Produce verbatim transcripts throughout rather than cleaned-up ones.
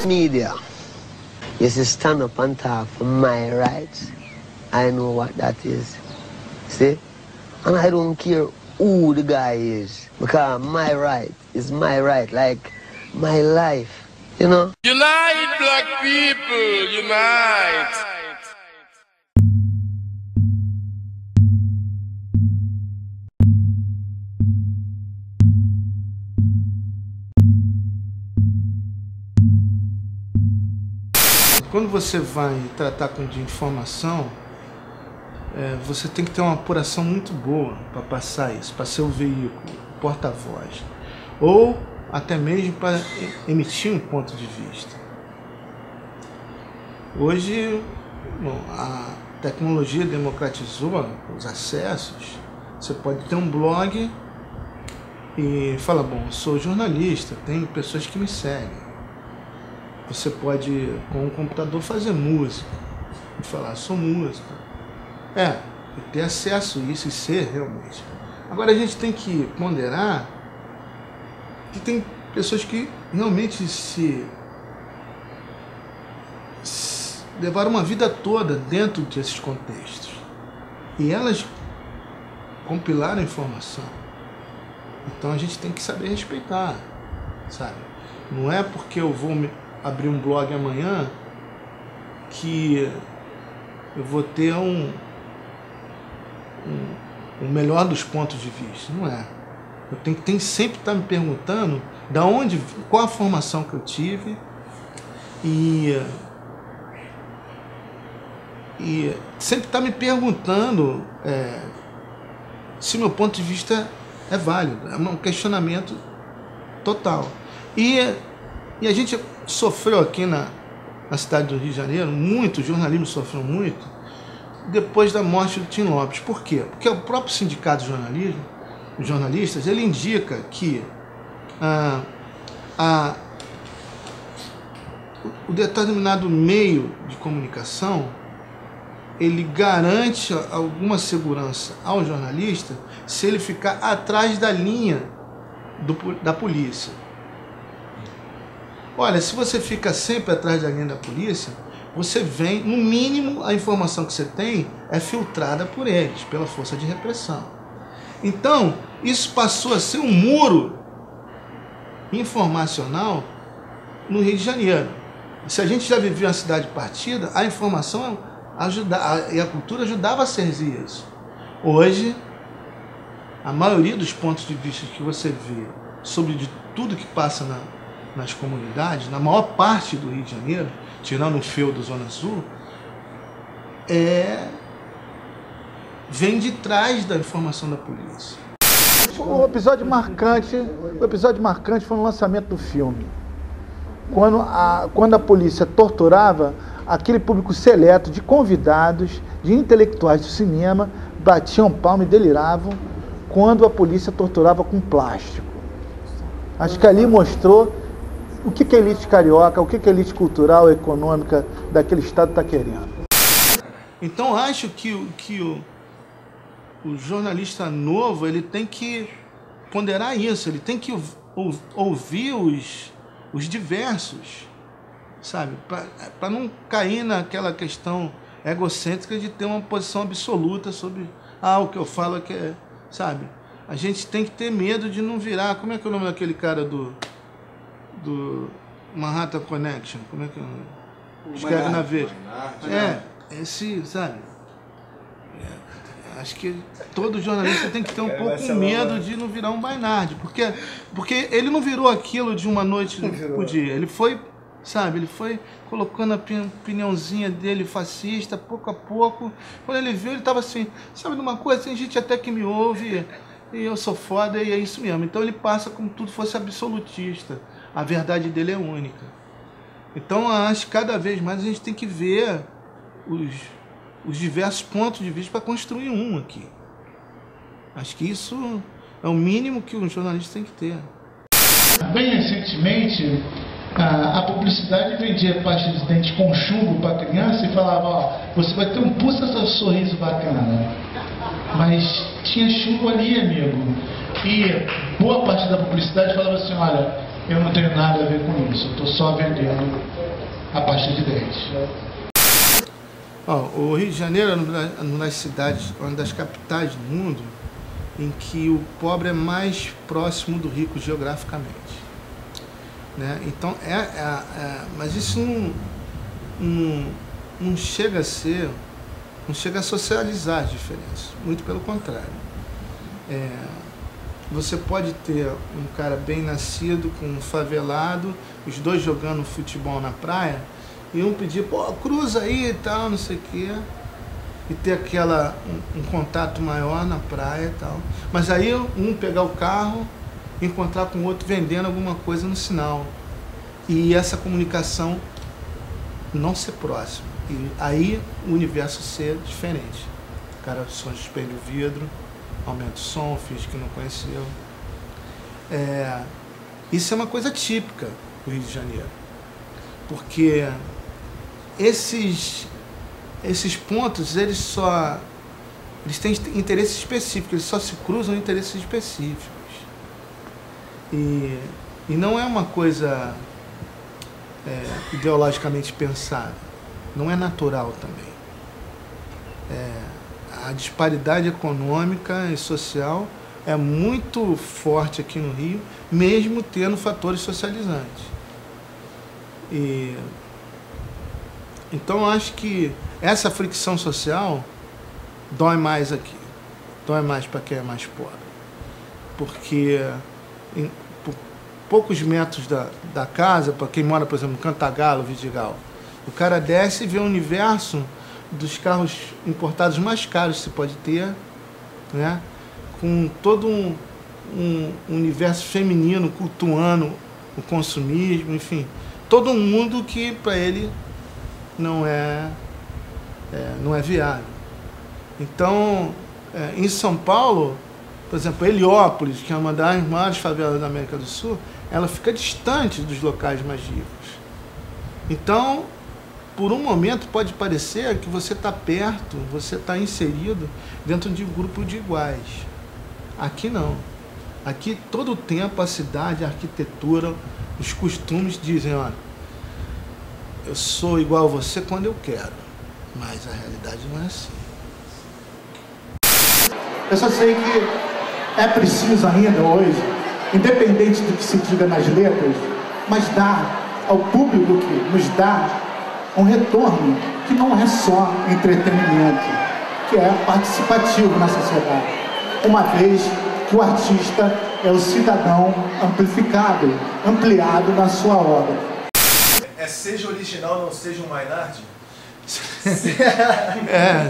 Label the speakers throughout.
Speaker 1: media. You see, stand up and talk for my rights. I know what that is. See? And I don't care who the guy is. Because my right is my right, like my life. You know?
Speaker 2: Unite, black people! Unite!
Speaker 3: Quando você vai tratar com de informação, é, você tem que ter uma apuração muito boa para passar isso, para ser o veículo, o porta-voz, ou até mesmo para emitir um ponto de vista. Hoje, bom, a tecnologia democratizou os acessos. Você pode ter um blog e falar, bom, eu sou jornalista, tenho pessoas que me seguem. Você pode, com um computador, fazer música e falar, sou músico. É, e ter acesso a isso e ser realmente. Agora a gente tem que ponderar que tem pessoas que realmente se, se levaram uma vida toda dentro desses contextos. E elas compilaram a informação. Então a gente tem que saber respeitar, sabe? Não é porque eu vou me abrir um blog amanhã que eu vou ter um, um, um melhor dos pontos de vista. Não é. Eu tenho que tem sempre estar me perguntando da onde, qual a formação que eu tive e, e sempre estar me perguntando é, se meu ponto de vista é válido. É um questionamento total. E, e a gente sofreu aqui na, na cidade do Rio de Janeiro, muito, o jornalismo sofreu muito, depois da morte do Tim Lopes. Por quê? Porque o próprio sindicato de jornalismo, os jornalistas, ele indica que ah, a, o determinado meio de comunicação, ele garante alguma segurança ao jornalista se ele ficar atrás da linha do, da polícia. Olha, se você fica sempre atrás da linha da polícia, você vem, no mínimo, a informação que você tem é filtrada por eles, pela força de repressão. Então, isso passou a ser um muro informacional no Rio de Janeiro. Se a gente já vivia uma cidade partida, a informação ajuda, a, e a cultura ajudava a ser isso. Hoje, a maioria dos pontos de vista que você vê sobre de tudo que passa na nas comunidades, na maior parte do Rio de Janeiro, tirando o feudo Zona Sul, é... vem de trás da informação da polícia.
Speaker 4: O episódio marcante, o episódio marcante foi no lançamento do filme. Quando a, quando a polícia torturava aquele público seleto de convidados, de intelectuais do cinema, batiam palma e deliravam quando a polícia torturava com plástico. Acho que ali mostrou o que a elite carioca, o que a elite cultural e econômica daquele estado está querendo.
Speaker 3: Então acho que, que o, o jornalista novo ele tem que ponderar isso, ele tem que ou, ouvir os, os diversos, sabe? Para não cair naquela questão egocêntrica de ter uma posição absoluta sobre ah, o que eu falo é que é, sabe? A gente tem que ter medo de não virar, como é que é o nome daquele cara do... do Manhattan Connection, como é que é o nome? Escreve na veia. É, esse, sabe? É, acho que todo jornalista tem que ter um pouco medo de não virar um Bainardi, porque, porque ele não virou aquilo de uma noite pro dia. Ele foi, sabe, ele foi colocando a opiniãozinha dele fascista, pouco a pouco. Quando ele viu, ele tava assim, sabe de uma coisa? Tem gente até que me ouve e eu sou foda e é isso mesmo. Então ele passa como tudo fosse absolutista. A verdade dele é única. Então, acho que cada vez mais a gente tem que ver os, os diversos pontos de vista para construir um aqui. Acho que isso é o mínimo que um jornalista tem que ter.
Speaker 5: Bem recentemente, a, a publicidade vendia pasta de dente com chumbo para criança e falava, ó, você vai ter um puta sorriso bacana. Mas tinha chumbo ali, amigo. E boa parte da publicidade falava assim, olha, eu não tenho nada a ver com isso. Eu estou só vendendo a pasta de dente.
Speaker 3: Oh, o Rio de Janeiro é uma das cidades, uma das capitais do mundo em que o pobre é mais próximo do rico geograficamente, né? Então é, é, é mas isso não, não, não chega a ser, não chega a socializar as diferenças, muito pelo contrário. É, você pode ter um cara bem nascido com um favelado, os dois jogando futebol na praia, e um pedir, pô, cruza aí e tal, não sei o quê, e ter aquela, um, um contato maior na praia e tal. Mas aí um pegar o carro, encontrar com o outro vendendo alguma coisa no sinal. E essa comunicação não ser próxima. E aí o universo ser diferente. O cara só espelha o vidro, aumenta o som, finge que não conheceu. É, isso é uma coisa típica do Rio de Janeiro. Porque esses... Esses pontos, eles só eles têm interesses específicos, eles só se cruzam em interesses específicos. E, e não é uma coisa é, ideologicamente pensada, não é natural também. É, a disparidade econômica e social é muito forte aqui no Rio, mesmo tendo fatores socializantes. E, então, eu acho que essa fricção social dói mais aqui, dói mais para quem é mais pobre, porque em por poucos metros da, da casa, para quem mora, por exemplo, no Cantagalo, Vidigal, o cara desce e vê o universo dos carros importados mais caros que se pode ter, né? Com todo um, um universo feminino cultuando o consumismo, enfim, todo um mundo que para ele não é É, não é viável. Então, é, em São Paulo, por exemplo, Heliópolis, que é uma das maiores favelas da América do Sul, ela fica distante dos locais mais ricos. Então, por um momento pode parecer que você está perto, você está inserido dentro de um grupo de iguais. Aqui não. Aqui todo o tempo a cidade, a arquitetura, os costumes dizem, olha, eu sou igual a você quando eu quero. Mas a realidade não é assim.
Speaker 4: Eu só sei que é preciso ainda hoje, independente do que se diga nas letras, mas dar ao público que nos dá um retorno que não é só entretenimento, que é participativo na sociedade. Uma vez que o artista é o cidadão amplificado, ampliado na sua obra.
Speaker 6: É seja original, não seja um Maynard?
Speaker 3: É.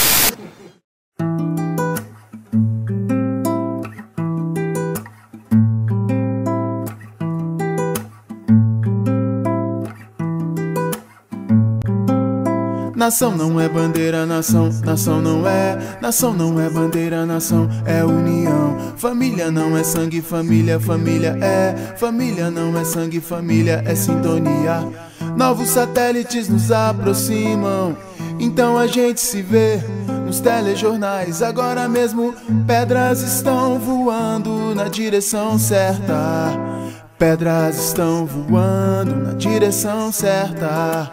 Speaker 7: Nação não é bandeira, nação, nação não é, nação não é bandeira, nação é união. Família não é sangue, família, família é, família não é sangue, família é sintonia. Novos satélites nos aproximam, então a gente se vê nos telejornais. Agora mesmo pedras estão voando na direção certa. Pedras estão voando na direção certa.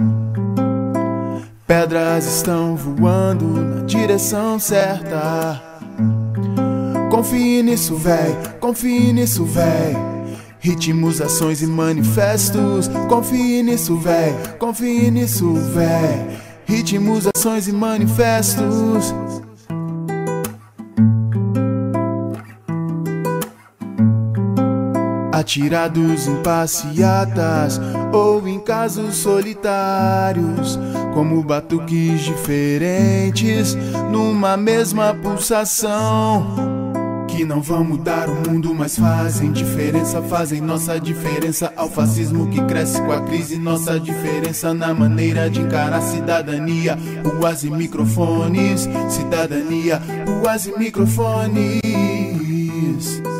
Speaker 7: Pedras estão voando na direção certa. Confie nisso, véi, confie nisso, véi. Ritmos, ações e manifestos. Confie nisso, véi, confie nisso, véi. Ritmos, ações e manifestos. Atirados em passeatas ou em casos solitários, como batuques diferentes numa mesma pulsação. Que não vão mudar o mundo, mas fazem diferença, fazem nossa diferença ao fascismo que cresce com a crise. Nossa diferença na maneira de encarar cidadania, ruas e microfones. Cidadania, ruas e microfones.